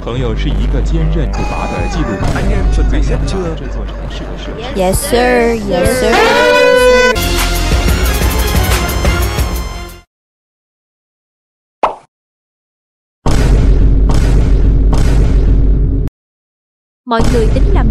朋友是一个坚韧不拔的纪录片。 Anh em chuẩn bị hết chưa? 这座城市的设施。 Yes sir, yes sir. Mọi người tính làm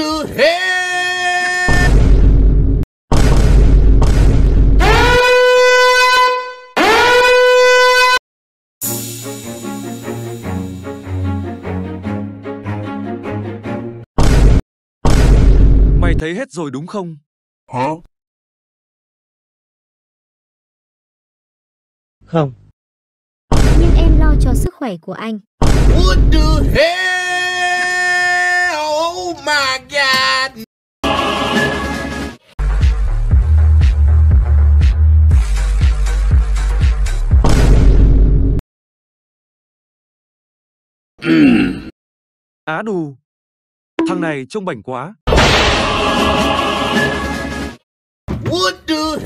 Mày thấy hết rồi đúng không? Hả? Không. nhưng em lo cho sức khỏe của anh. What the hell? Oh my god! Á đù. Thằng này trông bảnh quá. What the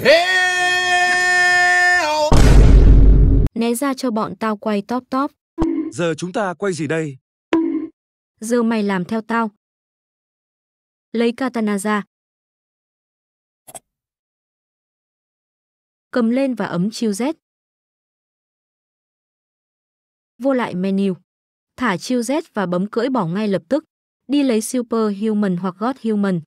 hell? Né ra cho bọn tao quay top top. Giờ chúng ta quay gì đây? Giờ mày làm theo tao. Lấy katana ra. Cầm lên và ấm Chill Z. Vô lại menu. Thả Chill Z và bấm cưỡi bỏ ngay lập tức. Đi lấy Superhuman hoặc God Human.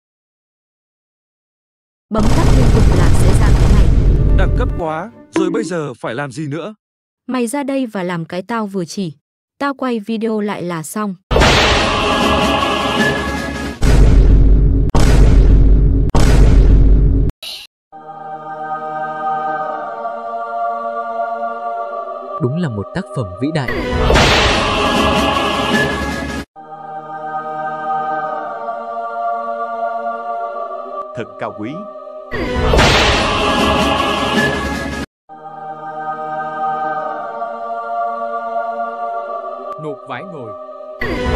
Bấm tắt liên tục là sẽ ra cái này. Đẳng cấp quá, rồi bây giờ phải làm gì nữa? Mày ra đây và làm cái tao vừa chỉ. Tao quay video lại là xong. Đúng là một tác phẩm vĩ đại. Thật cao quý. Nộp vái ngồi.